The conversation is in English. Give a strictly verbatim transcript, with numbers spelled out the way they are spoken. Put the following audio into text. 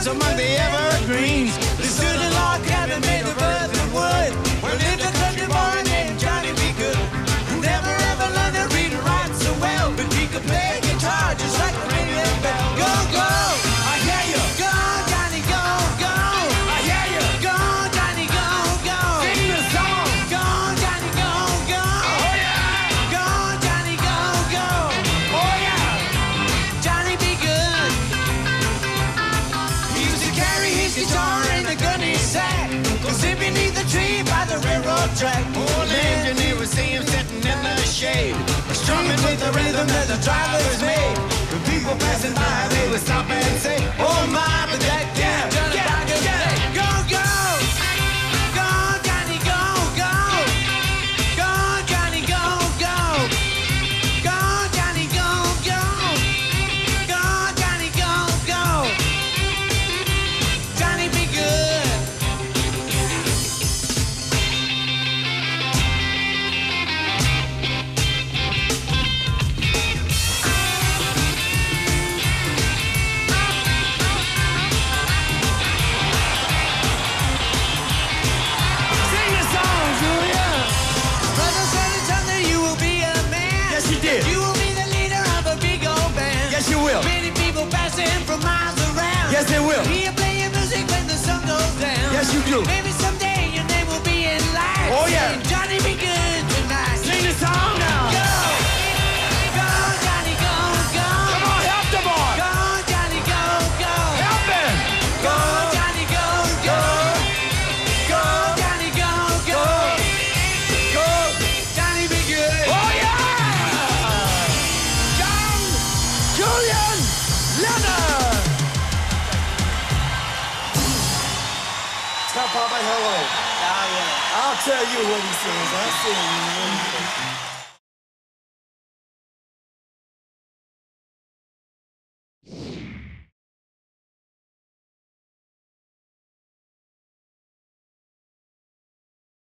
house among the evergreens. They stood a log cabin made of earth and wood, where lived a country boy named Johnny B. Goode, who never ever learned to read and write so well, but he could play guitar just like a ringing bell. Go, go, I hear you. Go, Johnny, go, go. I hear you. Go, Johnny, go, go. Sing the song. Go, Johnny, go, go. Oh yeah. Go, Johnny, go, go. Oh yeah. Johnny be good. He used to carry his guitar in a gunny sack, go sit beneath the tree by the railroad track. Old engineer would see him sitting in the shade, strumming with the rhythm that the drivers made. The people passing by, they would stop and say, oh my, but that yeah, yeah, yeah, yeah. Go, go, go, Johnny, go, go, go, Johnny, go, go, go, Johnny, go, go, go, Johnny, go, go. Johnny be good. Sing the song, Julian. Brother said it's something you will be a man. Yes, he did. You will be the leader of a big old band. Yes, you will. Many people passing from miles around. Yes, they will. Hear playing music when the sun goes down. Yes, you do. Maybe someday your name will be in lights. Oh, yeah. Saying, Johnny be good tonight. Sing the song now. Go, go, Johnny, go, go. Come on, help the boy. Go, Johnny, go, go. Help him. Go, Johnny, go, go. Go, Johnny, go, go. Go, Johnny be good. Oh yeah. John Julian Lennon. Tell Papa hello. Oh, yeah. I'll tell you what he says. I'll see you.